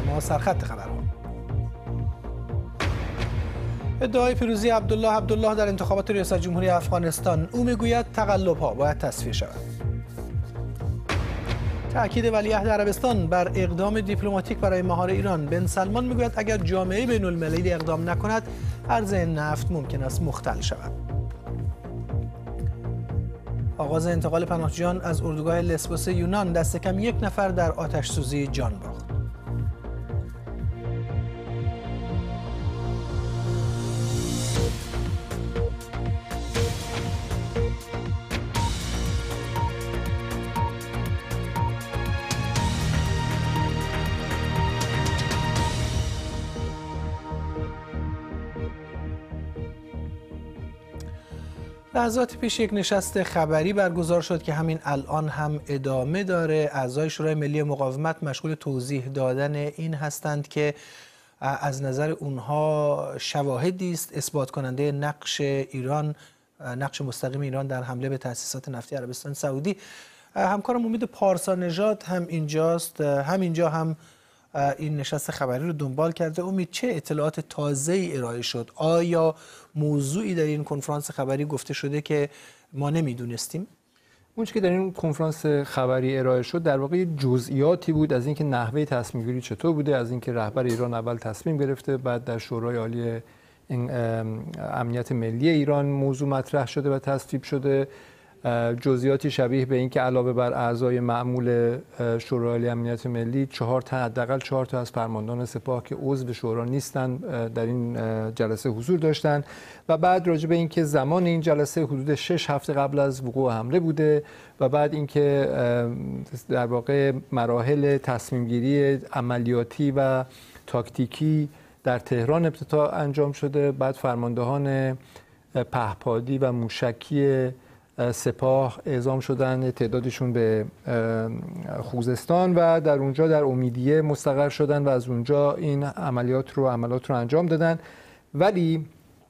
اما سرخط خبرها. ادعای پیروزی عبدالله در انتخابات ریاست جمهوری افغانستان. او میگوید تقلب‌ها باید تصفیه شود. تأکید ولیعهد عربستان بر اقدام دیپلماتیک برای مهار ایران. بن سلمان میگوید اگر جامعه بین‌المللی اقدام نکند عرضه نفت ممکن است مختل شود. آغاز انتقال پناهجویان از اردوگاه لسبوس یونان. دست کم 1 نفر در آتش سوزی جان باخت. لحظات پیش یک نشست خبری برگزار شد که همین الان هم ادامه داره. اعضای شورای ملی مقاومت مشغول توضیح دادن این هستند که از نظر اونها شواهدی است اثبات کننده نقش ایران، نقش مستقیم ایران در حمله به تأسیسات نفتی عربستان سعودی. همکارم امید پارسانژاد هم اینجاست، همینجا هم این نشست خبری رو دنبال کرده. امید، چه اطلاعات تازه‌ای ارائه شد؟ آیا موضوعی در این کنفرانس خبری گفته شده که ما نمیدونستیم؟ اونچه که در این کنفرانس خبری ارائه شد در واقع جزئیاتی بود از اینکه نحوه تصمیم گیری چطور بوده، از اینکه رهبر ایران اول تصمیم گرفته، بعد در شورای عالی امنیت ملی ایران موضوع مطرح شده و تصویب شده. جزئیاتی شبیه به این که علاوه بر اعضای معمول شورای عالی امنیت ملی حداقل 4 تا از فرماندهان سپاه که عضو شورا نیستن در این جلسه حضور داشتن و بعد راجع به این که زمان این جلسه حدود 6 هفته قبل از وقوع حمله بوده و بعد اینکه در واقع مراحل تصمیم گیری عملیاتی و تاکتیکی در تهران ابتدا انجام شده، بعد فرماندهان پهپادی و موشکی سپاه اعزام شدن، تعدادشون به خوزستان و در اونجا در امیدیه مستقر شدن و از اونجا این عملیات رو انجام دادن. ولی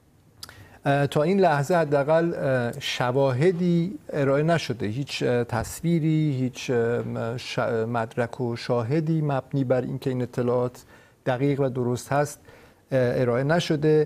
تا این لحظه حداقل شواهدی ارائه نشده، هیچ تصویری، هیچ مدرک و شاهدی مبنی بر اینکه این اطلاعات دقیق و درست هست ارائه نشده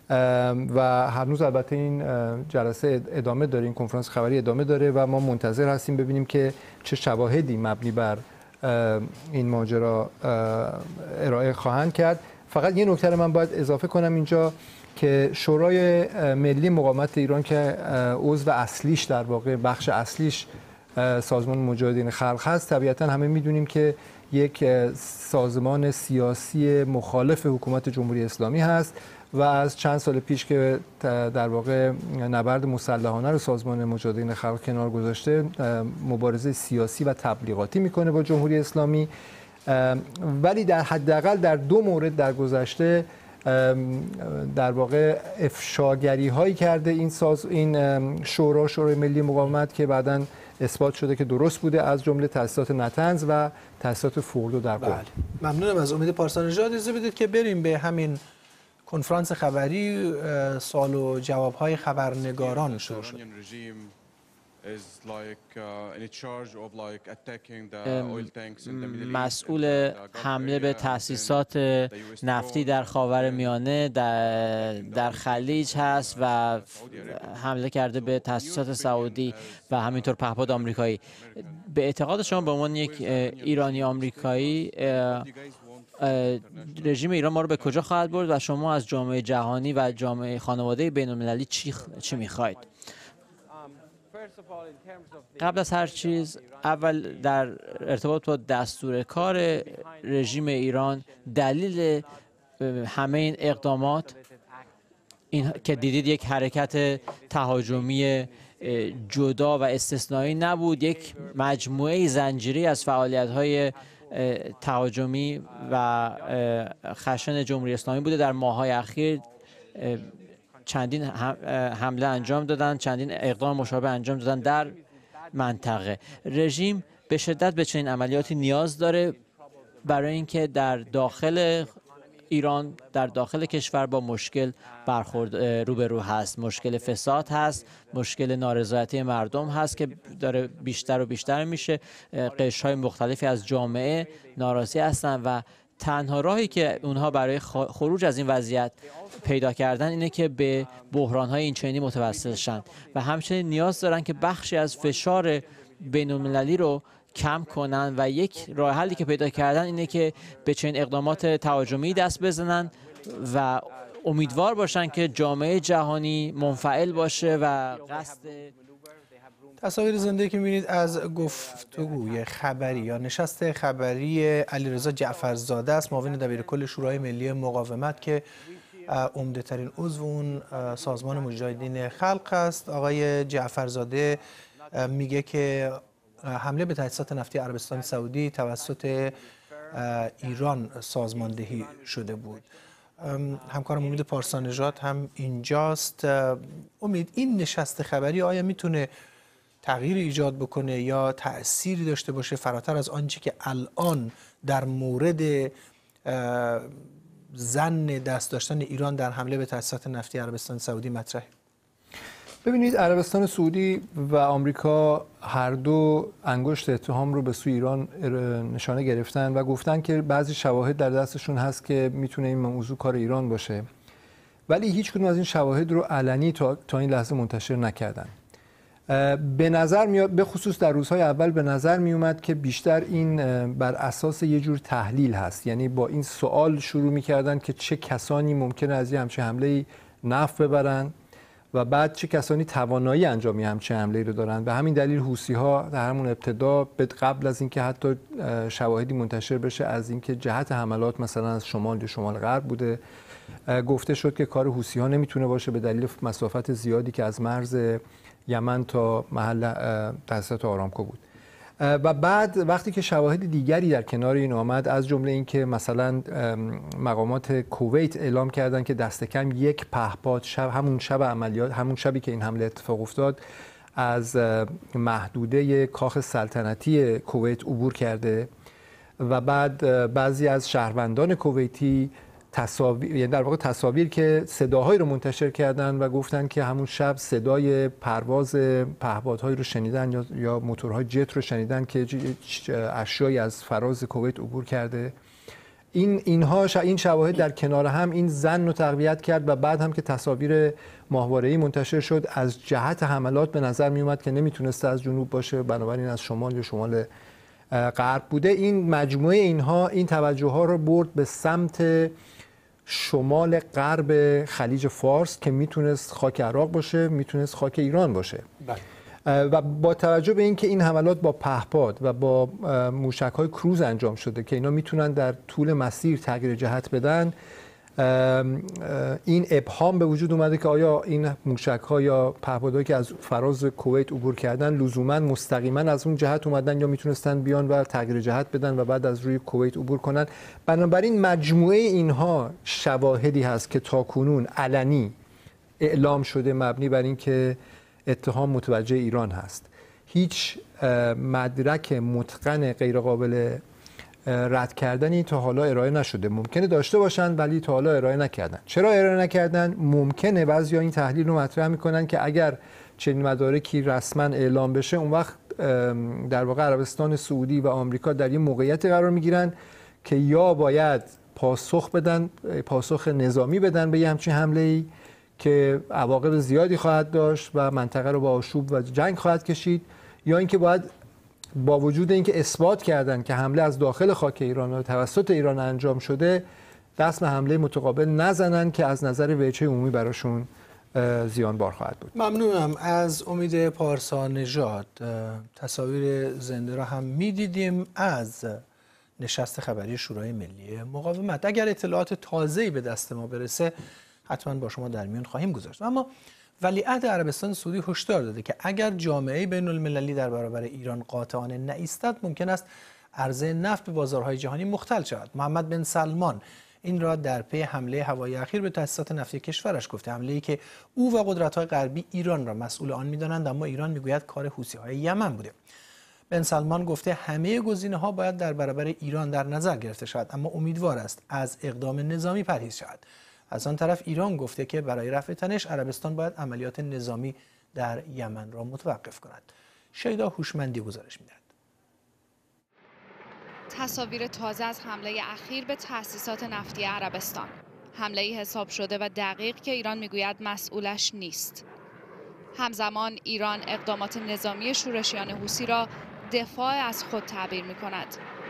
و هنوز البته این جلسه ادامه داره، این کنفرانس خبری ادامه داره و ما منتظر هستیم ببینیم که چه شواهدی مبنی بر این ماجرا ارائه خواهند کرد. فقط یه نکته من باید اضافه کنم اینجا که شورای ملی مقاومت ایران که عضو اصلیش در واقع بخش اصلیش سازمان مجاهدین خلق هست، طبیعتا همه میدونیم که یک سازمان سیاسی مخالف حکومت جمهوری اسلامی هست و از چند سال پیش که در واقع نبرد مسلحانه رو سازمان مجاهدین خلق کنار گذاشته، مبارزه سیاسی و تبلیغاتی میکنه با جمهوری اسلامی. ولی در حداقل در 2 مورد در گذشته در واقع افشاگری هایی کرده این شورای ملی مقاومت که بعداً اثبات شده که درست بوده، از جمله تأسیسات نطنز و تأسیسات فوردو در قم. ممنونم از امید پارسانژاد. اجازه بدید که بریم به همین کنفرانس خبری. سوال و جواب‌های خبرنگاران شروع شد. مسئول حمله به تأسیسات نفتی در خاورمیانه در خلیج هست و حمله کرده به تأسیسات سعودی و همینطور پهپاد آمریکایی. به اعتقاد شما به عنوان یک ایرانی آمریکایی رژیم ایران ما رو به کجا خواهد برد و شما از جامعه جهانی و جامعه خانواده بین‌المللی چی می‌خواید؟ قبل از هر چیز اول در ارتباط با دستور کار رژیم ایران، دلیل همه این اقدامات این که دیدید یک حرکت تهاجمی جدا و استثنایی نبود، یک مجموعه زنجیری از فعالیت‌های تهاجمی و خشن جمهوری اسلامی بوده. در ماه‌های اخیر چندین حمله انجام دادن، چندین اقدام مشابه انجام دادن در منطقه. رژیم به شدت به چنین عملیاتی نیاز داره برای اینکه در داخل ایران، در داخل کشور با مشکل روبرو هست. مشکل فساد هست، مشکل نارضایتی مردم هست که داره بیشتر و بیشتر میشه. قشرهای مختلفی از جامعه ناراضی هستند و تنها راهی که اونها برای خروج از این وضعیت پیدا کردن اینه که به بحران‌های اینچنینی متوسل شن و همچنین نیاز دارن که بخشی از فشار بین‌المللی رو کم کنن و یک راه حلی که پیدا کردن اینه که به چنین اقدامات تهاجمی دست بزنن و امیدوار باشن که جامعه جهانی منفعل باشه و قصد تصاویر زنده که می‌بینید از گفتگوی خبری یا نشست خبری علیرضا جعفرزاده است، معاون دبیرکل شورای ملی مقاومت که عمده ترین عضو اون سازمان مجاهدین خلق است. آقای جعفرزاده میگه که حمله به تاسیسات نفتی عربستان سعودی توسط ایران سازماندهی شده بود. همکارم امید پارسانژاد هم اینجاست. امید، این نشست خبری آیا میتونه تغییر ایجاد بکنه یا تأثیری داشته باشه فراتر از آنچه که الان در مورد ظن دست داشتن ایران در حمله به تاسیسات نفتی عربستان سعودی مطرحه؟ ببینید، عربستان سعودی و آمریکا هر دو انگشت اتهام رو به سوی ایران نشانه گرفتن و گفتن که بعضی شواهد در دستشون هست که میتونه این موضوع کار ایران باشه، ولی هیچ کدوم از این شواهد رو علنی تا این لحظه منتشر نکردن. به نظر میاد، به خصوص در روزهای اول به نظر می اومد که بیشتر این بر اساس یه جور تحلیل هست، یعنی با این سوال شروع میکردن که چه کسانی ممکنه از یه همچین حمله نفع ببرن و بعد چه کسانی توانایی انجام همچین حمله رو دارن. به همین دلیل حوثی‌ها در همون ابتدا قبل از اینکه حتی شواهدی منتشر بشه از اینکه جهت حملات مثلا از شمال یا شمال غرب بوده، گفته شد که کار حوثی‌ها نمیتونه باشه به دلیل مسافت زیادی که از مرز یمن تا محل تاسیسات آرامکو بود. و بعد وقتی که شواهد دیگری در کنار این آمد، از جمله این که مثلا مقامات کویت اعلام کردن که دست کم یک پهپاد همون شب عملیات، همون شبی که این حمله اتفاق افتاد، از محدوده کاخ سلطنتی کویت عبور کرده و بعد بعضی از شهروندان کویتی تصاویر، یعنی در واقع تصاویر که صداهایی رو منتشر کردن و گفتن که همون شب صدای پرواز پهپادهایی رو شنیدن یا موتورهای جت رو شنیدن که اشیایی از فراز کویت عبور کرده. این شواهد در کنار هم این ظن رو تقویت کرد و بعد هم که تصاویر ماهواره‌ای منتشر شد از جهت حملات به نظر می اومد که نمیتونسته از جنوب باشه، بنابراین از شمال یا شمال غرب بوده. این مجموعه اینها این توجه ها رو برد به سمت شمال غرب خلیج فارس که میتونست خاک عراق باشه، میتونست خاک ایران باشه. و با توجه به اینکه این حملات با پهپاد و با موشک‌های کروز انجام شده که اینا میتونن در طول مسیر تغییر جهت بدن، این ابهام به وجود اومده که آیا این موشک‌ها یا پهپادهایی که از فراز کویت عبور کردن لزوما مستقیما از اون جهت اومدن یا میتونستن بیان و تغییر جهت بدن و بعد از روی کویت عبور کنن. بنابراین مجموعه اینها شواهدی هست که تاکنون علنی اعلام شده مبنی بر اینکه اتهام متوجه ایران هست. هیچ مدرک متقن غیرقابل رد کردنی تا حالا ارائه نشده. ممکنه داشته باشن ولی تا حالا ارائه نکردن. چرا ارائه نکردن؟ ممکنه بعضیا این تحلیل رو مطرح میکنن که اگر چنین مدارکی رسما اعلام بشه، اون وقت در واقع عربستان سعودی و آمریکا در این موقعیت قرار میگیرن که یا باید پاسخ بدن، پاسخ نظامی بدن به یه همچین حمله‌ای که عواقب زیادی خواهد داشت و منطقه رو با آشوب و جنگ خواهد کشید، یا اینکه باید با وجود اینکه اثبات کردن که حمله از داخل خاک ایران و توسط ایران انجام شده، دست به حمله متقابل نزنن که از نظر وجه عمومی براشون زیانبار خواهد بود. ممنونم از امید پارسانژاد. تصاویر زنده را هم می‌دیدیم از نشست خبری شورای ملی مقاومت. اگر اطلاعات تازه‌ای به دست ما برسه حتما با شما در میون خواهیم گذاشت. اما ولیعهد عربستان سعودی هشدار داده که اگر جامعه بین المللی در برابر ایران قاطعانه نایستد، ممکن است عرضه نفت به بازارهای جهانی مختل شود. محمد بن سلمان این را در پی حمله هوایی اخیر به تاسیسات نفتی کشورش گفته، حمله‌ای که او و قدرت‌های غربی ایران را مسئول آن می‌دانند، اما ایران می‌گوید کار حوثی‌های یمن بوده. بن سلمان گفته همه گزینه‌ها باید در برابر ایران در نظر گرفته شود، اما امیدوار است از اقدام نظامی پرهیز شود. از آن طرف ایران گفته که برای رفع تنش عربستان باید عملیات نظامی در یمن را متوقف کند. شیدا هوشمندی گزارش می‌دهد. تصاویر تازه از حمله اخیر به تأسیسات نفتی عربستان. حمله‌ای حساب شده و دقیق که ایران میگوید مسئولش نیست. همزمان ایران اقدامات نظامی شورشیان حوثی را دفاع از خود تعبیر می‌کند.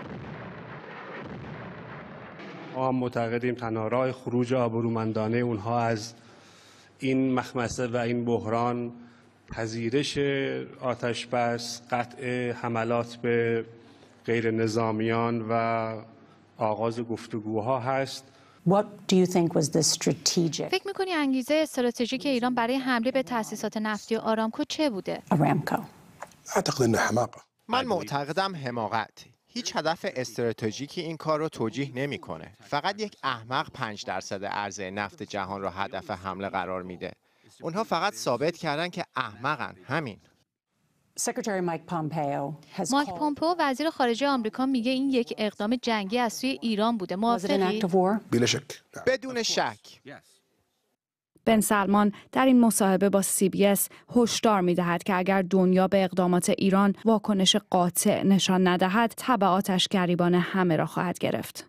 ما هم معتقدیم تنها راه خروج آبرومندانه اونها از این مخمسه و این بحران پذیرش آتش بس، قطع حملات به غیر نظامیان و آغاز گفتگوها هست. فکر می‌کنی انگیزه استراتژیک ایران برای حمله به تأسیسات نفتی آرامکو چه بوده؟ من معتقدم حماقت. هیچ هدف استراتژیکی این کار رو توجیه نمی‌کنه. فقط یک احمق 5% عرضه نفت جهان رو هدف حمله قرار میده. اونها فقط ثابت کردن که احمقن، همین. مایک پومپئو وزیر خارجه آمریکا میگه این یک اقدام جنگی از سوی ایران بوده. موافقی؟ بدون شک. بن سلمان در این مصاحبه با CBS هشدار می‌دهد که اگر دنیا به اقدامات ایران واکنش قاطع نشان ندهد، تبعاتش گریبان همه را خواهد گرفت.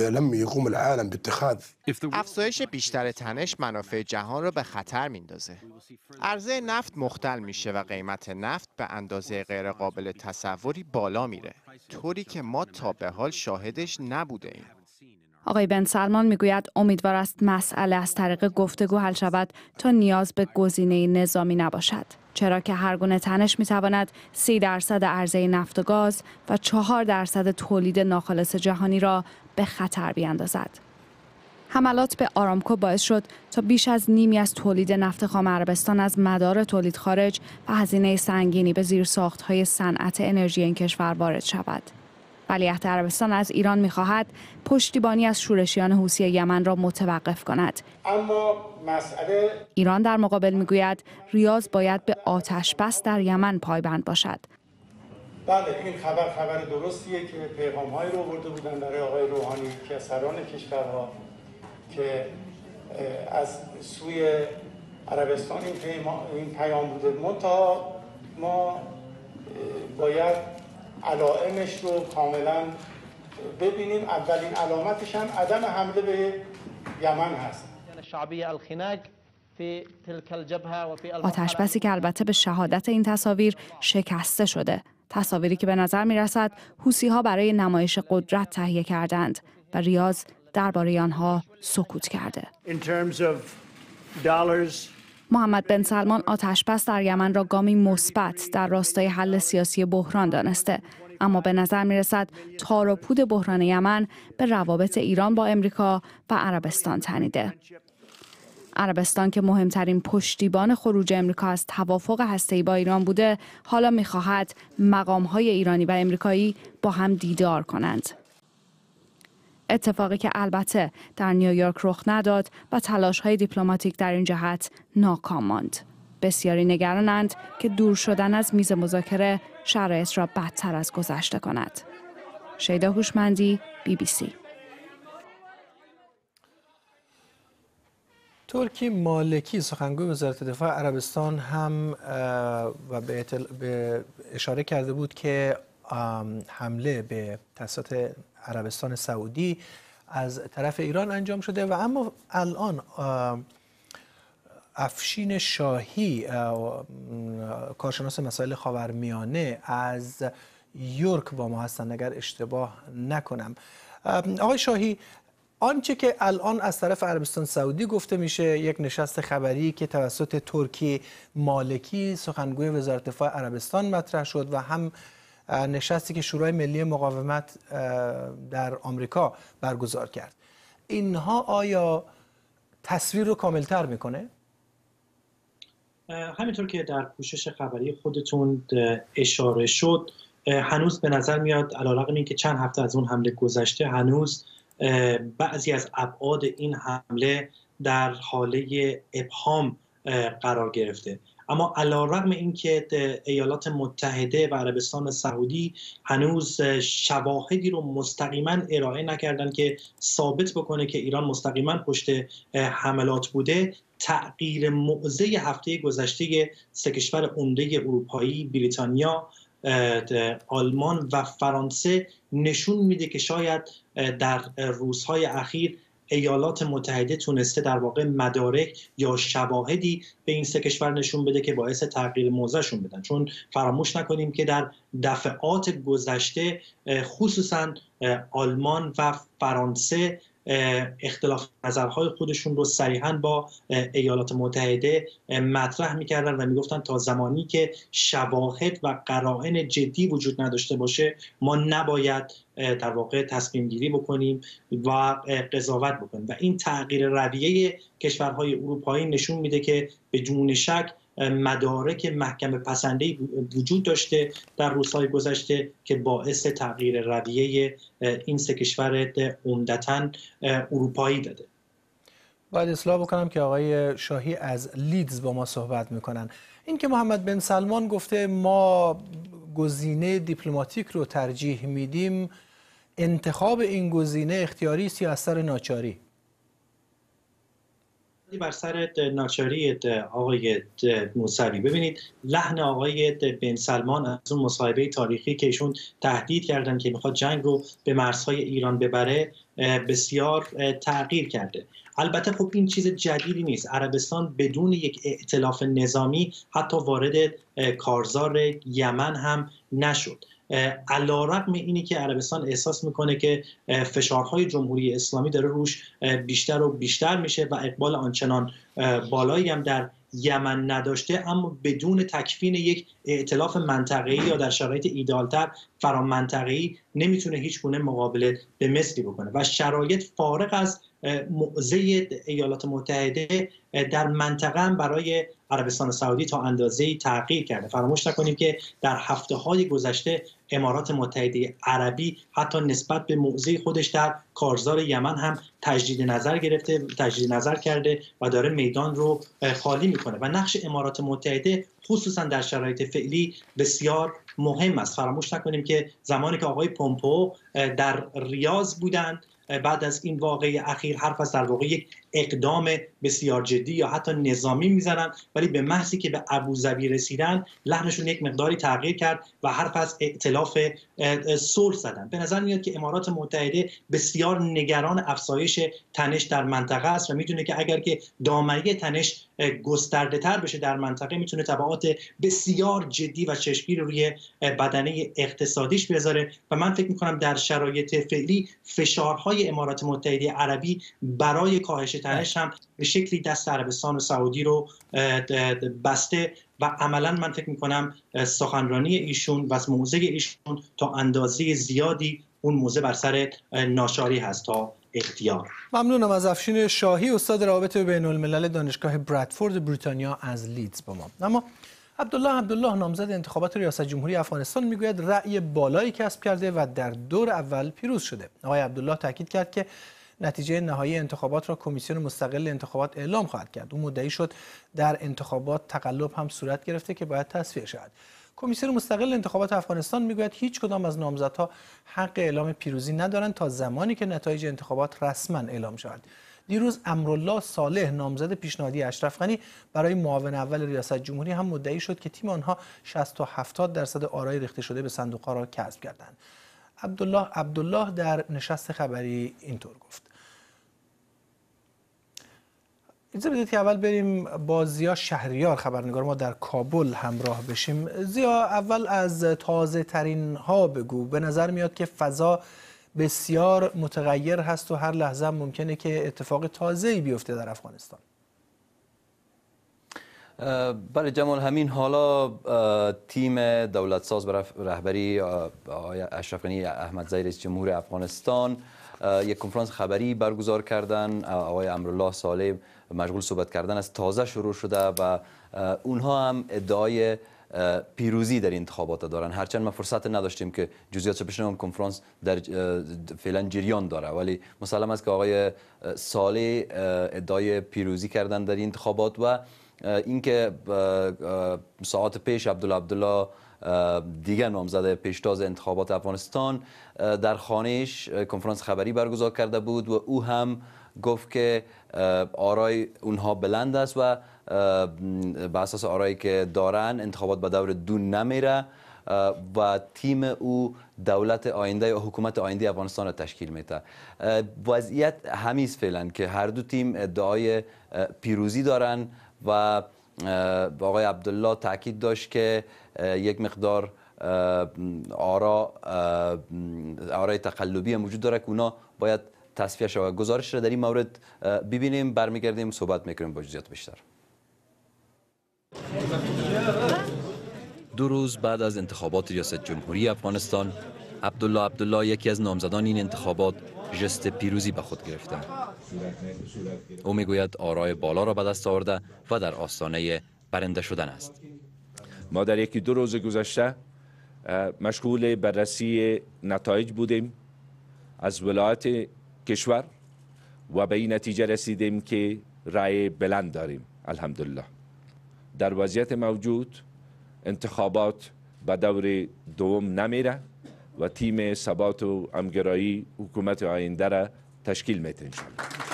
افزایش بیشتر تنش منافع جهان را به خطر میندازه. عرضه نفت مختل میشه و قیمت نفت به اندازه غیر قابل تصوری بالا میره، طوری که ما تا به حال شاهدش نبوده ایم. آقای بن سلمان میگوید امیدوار است مسئله از طریق گفتگو حل شود تا نیاز به گزینه نظامی نباشد، چرا که هر گونه تنش میتواند 30% عرضه نفت و گاز و 4% تولید ناخالص جهانی را به خطر بیاندازد. حملات به آرامکو باعث شد تا بیش از نیمی از تولید نفت خام عربستان از مدار تولید خارج و هزینه سنگینی به زیرساخت‌های صنعت انرژی این کشور وارد شود. ولیعهد عربستان از ایران می‌خواهد پشتیبانی از شورشیان حوثی یمن را متوقف کند. اما مسئله ایران در مقابل می‌گوید ریاض باید به آتش بس در یمن پایبند باشد. بله، این خبر درستیه که پیغام‌هایی رو آورده بودن برای آقای روحانی که سران کشورها که از سوی عربستان این پیام بوده. ما باید علائمش رو کاملا ببینیم. اولین علامتش هم عدم حمله به یمن هست. آتش‌بسی که البته به شهادت این تصاویر شکسته شده. تصاویری که به نظر می‌رسد حوثی‌ها برای نمایش قدرت تهیه کردند و ریاض درباره آنها سکوت کرده. محمد بن سلمان آتش‌بس در یمن را گامی مثبت در راستای حل سیاسی بحران دانسته، اما به نظر می‌رسد تار و پود بحران یمن به روابط ایران با امریکا و عربستان تنیده. عربستان که مهمترین پشتیبان خروج امریکا از توافق هسته‌ای با ایران بوده، حالا می‌خواهد مقام‌های ایرانی و امریکایی با هم دیدار کنند. اتفاقی که البته در نیویورک رخ نداد و تلاش‌های دیپلماتیک در این جهت ناکام ماند. بسیاری نگرانند که دور شدن از میز مذاکره شرایط را بدتر از گذشته کند. شیدا هوشمندی، BBC. ترکی مالکی سخنگوی وزارت دفاع عربستان هم و به اشاره کرده بود که حمله به تأسیسات عربستان سعودی از طرف ایران انجام شده و اما الان افشین شاهی کارشناس مسائل خاورمیانه از یورک با ما هستند اگر اشتباه نکنم. آقای شاهی، آنچه که الان از طرف عربستان سعودی گفته میشه یک نشست خبری که توسط ترکی مالکی سخنگوی وزارت دفاع عربستان مطرح شد و هم نشستی که شورای ملی مقاومت در آمریکا برگزار کرد، اینها آیا تصویر رو کاملتر میکنه؟ همینطور که در پوشش خبری خودتون اشاره شد، هنوز به نظر میاد علیرغم اینکه چند هفته از اون حمله گذشته، هنوز بعضی از ابعاد این حمله در حاله ابهام قرار گرفته. اما علیرغم اینکه ایالات متحده و عربستان سعودی هنوز شواهدی رو مستقیما ارائه نکردن که ثابت بکنه که ایران مستقیما پشت حملات بوده، تغییر موضع هفته گذشته سه کشور عمده اروپایی، بریتانیا آلمان و فرانسه نشون میده که شاید در روزهای اخیر ایالات متحده تونسته در واقع مدارک یا شواهدی به این سه کشور نشون بده که باعث تغییر موضعشون بدن. چون فراموش نکنیم که در دفعات گذشته خصوصا آلمان و فرانسه اختلاف نظرهای خودشون رو صریحاً با ایالات متحده مطرح میکردن و میگفتن تا زمانی که شواهد و قرائن جدی وجود نداشته باشه ما نباید در واقع تصمیم گیری بکنیم و قضاوت بکنیم. و این تغییر رویه کشورهای اروپایی نشون میده که بدون شک مدارک محکم پسنده‌ای وجود داشته در روزهای گذشته که باعث تغییر رویه این سه کشور عمدتاً اروپایی داده. باید اصلاح بکنم که آقای شاهی از لیدز با ما صحبت میکنن. این که محمد بن سلمان گفته ما گزینه دیپلماتیک رو ترجیح میدیم، انتخاب این گزینه اختیاری است یا اثر ناچاری؟ بر سر ناچاری آقای موسوی. ببینید لحن آقای بن سلمان از اون مصاحبه تاریخی که ایشون تهدید کردن که میخواد جنگ رو به مرزهای ایران ببره بسیار تغییر کرده. البته خب این چیز جدیدی نیست. عربستان بدون یک ائتلاف نظامی حتی وارد کارزار یمن هم نشد. علیرغم اینی که عربستان احساس میکنه که فشارهای جمهوری اسلامی داره روش بیشتر و بیشتر میشه و اقبال آنچنان بالایی هم در یمن نداشته، اما بدون تکفین یک ائتلاف منطقه‌ای یا در شرایط ایدئال‌تر فرامنطقه‌ای نمیتونه هیچ گونه مقابله به مثلی بکنه و شرایط فارغ از موضع ایالات متحده در منطقه هم برای عربستان سعودی تا اندازه‌ای تغییر کرده. فراموش نکنیم که در هفته‌های گذشته امارات متحده عربی حتی نسبت به موضع خودش در کارزار یمن هم تجدید نظر کرده و داره میدان رو خالی میکنه و نقش امارات متحده خصوصا در شرایط فعلی بسیار مهم است. فراموش نکنیم که زمانی که آقای پومپئو در ریاض بودند بعد از این واقعه اخیر حرف از در واقع یک اقدام بسیار جدی یا حتی نظامی میزنن، ولی به محضی که به ابوظبی رسیدن لحنشون یک مقداری تغییر کرد و حرف از ائتلاف صلح زدن. به نظر میاد که امارات متحده بسیار نگران افزایش تنش در منطقه است و میدونه که اگر که دامنه تنش گسترده تر بشه در منطقه میتونه تبعات بسیار جدی و چشمگیر روی بدنه اقتصادیش بذاره و من فکر میکنم در شرایط فعلی فشارهای امارات متحده عربی برای کاهش تنش هم به شکلی دست عربستان و سعودی رو بسته و عملا من فکر میکنم سخنرانی ایشون و موضع ایشون تا اندازه زیادی اون موضع بر سر ناچاری هست تا اختیار. ممنونم از افشین شاهی، استاد روابط بین الملل دانشگاه برادفورد بریتانیا از لیدز با ما. اما عبدالله نامزد انتخابات ریاست جمهوری افغانستان میگوید رأی بالایی کسب کرده و در دور اول پیروز شده. آقای عبدالله تاکید کرد که نتیجه نهایی انتخابات را کمیسیون مستقل انتخابات اعلام خواهد کرد. او مدعی شد در انتخابات تقلب هم صورت گرفته که باید تصفیه شود. کمیسیون مستقل انتخابات افغانستان میگوید هیچ کدام از نامزدها حق اعلام پیروزی ندارند تا زمانی که نتایج انتخابات رسما اعلام شود. دیروز امرالله صالح نامزد پیشنهادی اشرف غنی برای معاون اول ریاست جمهوری هم مدعی شد که تیم آنها 60 تا 70% آرای ریخته شده به صندوق‌ها را کسب کردند. عبدالله در نشست خبری اینطور گفت. اجازه بدید که اول بریم با زیا شهریار خبرنگار ما در کابل همراه بشیم. زیا، اول از تازه ترین ها بگو. به نظر میاد که فضا بسیار متغیر هست و هر لحظه ممکنه که اتفاق تازه‌ای بیفته در افغانستان. بله جمال، همین حالا تیم دولت ساز به رهبری آقای اشرف غنی احمدزی رئیس جمهور افغانستان یک کنفرانس خبری برگزار کردن. آقای امرالله صالح مشغول صحبت کردن از تازه شروع شده و اونها هم ادعای پیروزی در انتخابات دارن، هرچند ما فرصت نداشتیم که جزئیاتش بشنویم. کنفرانس در فعلا جریان داره، ولی مسلم است که آقای صالح ادعای پیروزی کردن در انتخابات و اینکه ساعات پیش عبدالله دیگر نامزد پیشتاز انتخابات افغانستان در خانه‌اش کنفرانس خبری برگزار کرده بود و او هم گفت که آرای اونها بلند است و بر اساس آرایی که دارن انتخابات به دور دون نمیره و تیم او دولت آینده و حکومت آینده افغانستان را تشکیل میده. وضعیت همیست فعلا که هر دو تیم ادعای پیروزی دارن و آقای عبدالله تاکید داشت که یک مقدار آرای تقلبی موجود داره که اونا باید تصفیه شود. گزارش را در این مورد ببینیم، برمیگردیم صحبت میکنیم با جزئیات بیشتر. 2 روز بعد از انتخابات ریاست جمهوری افغانستان، عبدالله یکی از نامزدان این انتخابات ژست پیروزی به خود گرفته. او میگوید آرای بالا را به دست آورده و در آستانه برنده شدن است. ما در 1-2 روز گذشته مشغول بررسی نتایج بودیم از ولایت کشور و به این نتیجه رسیدیم که رأی بلند داریم. الحمدلله در وضعیت موجود انتخابات به دور دوم نمیره و تیم ثبات و همگرایی حکومت آینده را تشکیل میده انشاءالله.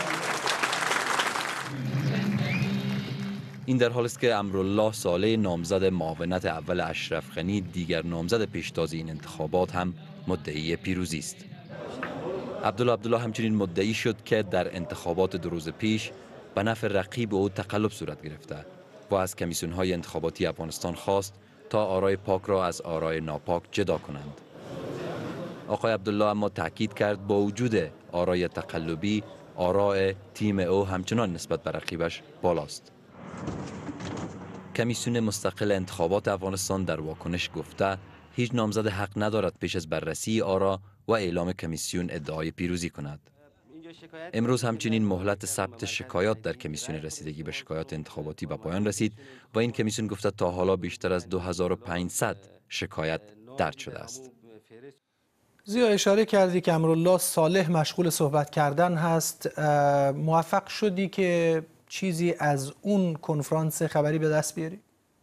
این در حالی است که امرالله صالح نامزد معاونت اول اشرف غنی دیگر نامزد پیشتاز این انتخابات هم مدعی پیروزی است. عبدالله همچنین مدعی شد که در انتخابات 2 روز پیش به نفع رقیب او تقلب صورت گرفته و از کمیسیون‌های انتخاباتی افغانستان خواست تا آرای پاک را از آرای ناپاک جدا کنند. آقای عبدالله اما تاکید کرد با وجود آرای تقلبی، آرای تیم او همچنان نسبت به رقیبش بالاست. کمیسیون مستقل انتخابات افغانستان در واکنش گفته هیچ نامزد حق ندارد پیش از بررسی آرا و اعلام کمیسیون ادعای پیروزی کند. امروز همچنین مهلت ثبت شکایات در کمیسیون رسیدگی به شکایات انتخاباتی به پایان رسید و این کمیسیون گفته تا حالا بیشتر از 2500 شکایت درج شده است. زیا اشاره کردی که امرالله صالح مشغول صحبت کردن هست. موفق شدی که چیزی از اون کنفرانس خبری به دست بیاری؟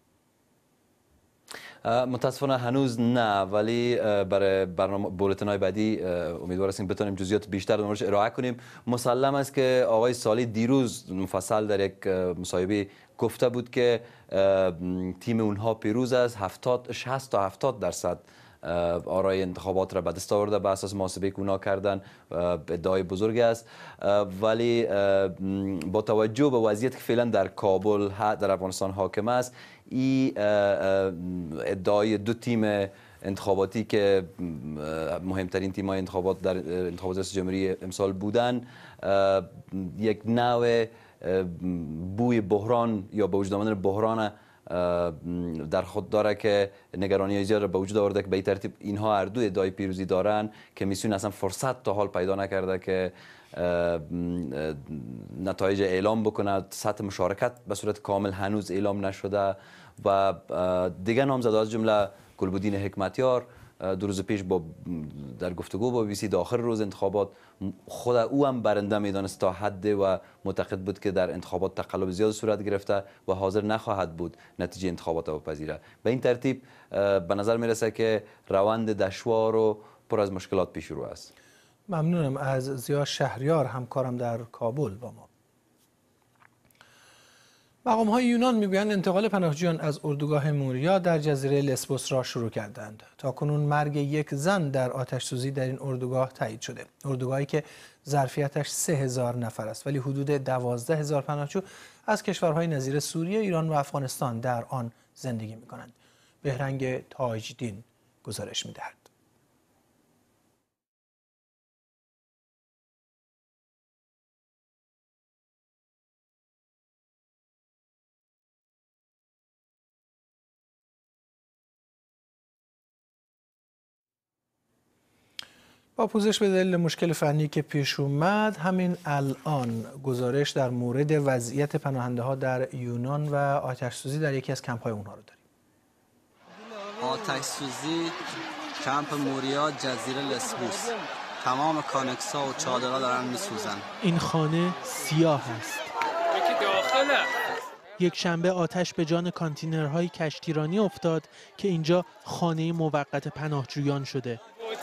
متاسفانه هنوز نه، ولی برای برنامه بولتن‌های بعدی امیدوار هستیم بتونیم جزئیات بیشتر در موردش ارائه کنیم. مسلم است که آقای صالح دیروز مفصل در یک مصاحبه گفته بود که تیم اونها پیروز است، 60 تا 70% آرای انتخابات را به دست آورده به اساس محاسبه که اونا کردن. ادعای بزرگی است، ولی با توجه به وضعیت که فعلا در کابل در افغانستان حاکم است، این ادعای 2 تیم انتخاباتی که مهمترین تیم‌های انتخابات در انتخابات ریاست جمهوری امسال بودن، یک نوع بوی بحران یا به وجود آمدن بحران در خود داره که نگرانی زیاد را به وجود آورده که به این ترتیب اینها هر دو ادعای پیروزی دارن. کمیسیون اصلا فرصت تا حال پیدا نکرده که نتایج اعلام بکند. سطح مشارکت به صورت کامل هنوز اعلام نشده و دیگر نامزدها از جمله گلبدین حکمتیار 2 روز پیش در گفتگو با BBC داخل روز انتخابات خود او هم برنده میدانست تا حد و معتقد بود که در انتخابات تقلب زیاد صورت گرفته و حاضر نخواهد بود نتیجه انتخابات را بپذیره. به این ترتیب به نظر میرسه که روند دشوار و پر از مشکلات پیش رو است. ممنونم از زیا شهریار همکارم در کابل با ما. مقام‌های یونان میگویند انتقال پناهجویان از اردوگاه موریا در جزیره لسبوس را شروع کردند. تاکنون مرگ یک زن در آتش‌سوزی در این اردوگاه تایید شده. اردوگاهی که ظرفیتش 3000 نفر است، ولی حدود 12000 پناهجو از کشورهای نظیر سوریه، ایران و افغانستان در آن زندگی می‌کنند. بهرنگ تاجدین گزارش می‌دهد. با پوزش به دلیل مشکل فنی که پیش اومد، همین الان گزارش در مورد وضعیت پناهنده ها در یونان و آتش‌سوزی در یکی از کمپ های اونها رو داریم. آتش‌سوزی کمپ موریا جزیره لسبوس. تمام کانکس‌ها و چادرها دارن میسوزن. این خانه سیاه است. یک شنبه آتش به جان کانتینرهای کشتیرانی افتاد که اینجا خانه موقت پناهجویان شده.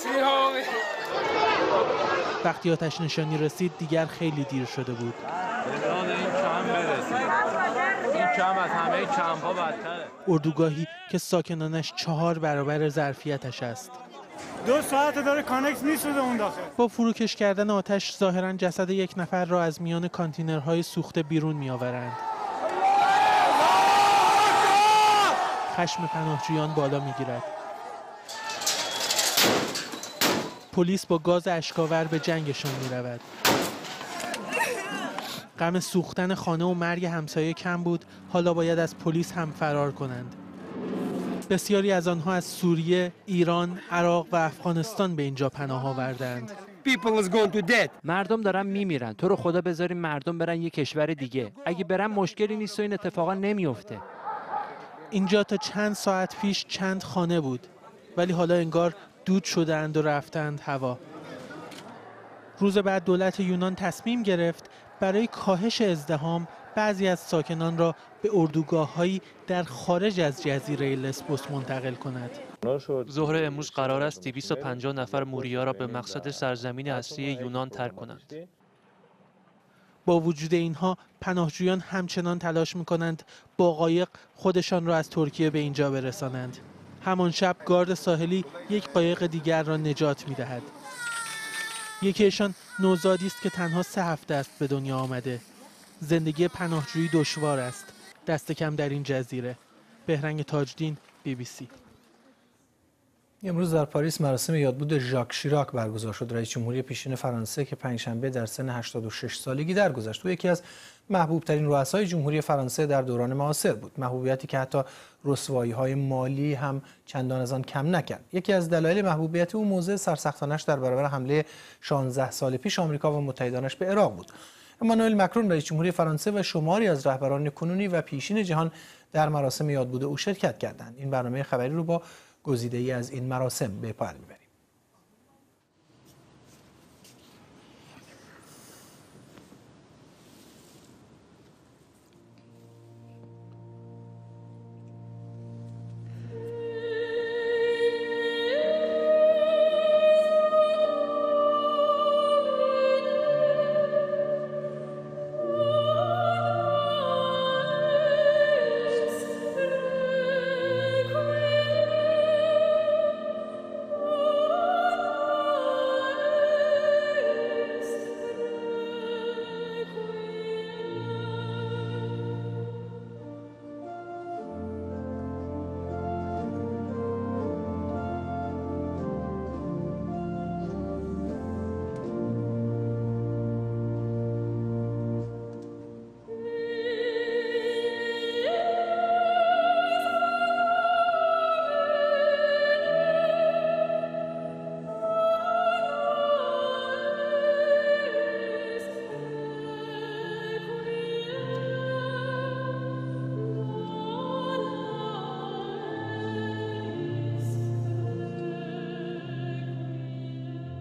وقتی آتش نشانی رسید دیگر خیلی دیر شده بود. کم از همه کمپ‌ها بدتره. اردوگاهی که ساکنانش 4 برابر ظرفیتش است. 2 ساعت داره کانکس میسوزه اون داخل. با فروکش کردن آتش ظاهراً جسد یک نفر را از میان کانتینرهای سوخته بیرون میآورند. خشم پناهجویان بالا میگیرد. پلیس با گاز اشک‌آور به جنگشان می‌رود. غم سوختن خانه و مرگ همسایه کم بود، حالا باید از پلیس هم فرار کنند. بسیاری از آنها از سوریه، ایران، عراق و افغانستان به اینجا پناه آوردند. مردم دارن میمیرن. تو رو خدا بذاریم مردم برن یه کشور دیگه. اگه برن مشکلی نیست و این اتفاقا نمیفته. اینجا تا چند ساعت پیش چند خانه بود، ولی حالا انگار دود شدند و رفتند هوا. روز بعد دولت یونان تصمیم گرفت برای کاهش ازدحام بعضی از ساکنان را به اردوگاه‌هایی در خارج از جزیره لسبوس منتقل کند. ظهر امروز قرار است 250 نفر موریا را به مقصد سرزمین اصلی یونان ترک کنند. با وجود اینها پناهجویان همچنان تلاش می‌کنند با قایق خودشان را از ترکیه به اینجا برسانند. همان شب گارد ساحلی یک قایق دیگر را نجات می‌دهد. یکیشان نوزادی است که تنها 3 هفته است به دنیا آمده. زندگی پناهجویی دشوار است، دست کم در این جزیره. بهرنگ تاجدین، BBC. امروز در پاریس مراسم یادبود ژاک شیراک برگزار شد. رئیس جمهوری پیشین فرانسه که پنجشنبه در سن 86 سالگی درگذشت. او یکی از محبوب ترین رؤسای جمهوری فرانسه در دوران معاصر بود. محبوبیتی که حتی رسوایی‌های مالی هم چندان از آن کم نکرد. یکی از دلایل محبوبیت او موضع سرسختانش در برابر حمله 16 سال پیش آمریکا و متحدانش به عراق بود. امانوئل مکرون رئیس جمهوری فرانسه و شماری از رهبران کنونی و پیشین جهان در مراسم یادبود او شرکت کردند. این برنامه خبری رو با گزیده‌ای از این مراسم به پایان می‌بریم.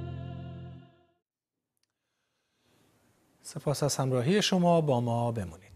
سپاس از همراهی شما، با ما بمونید.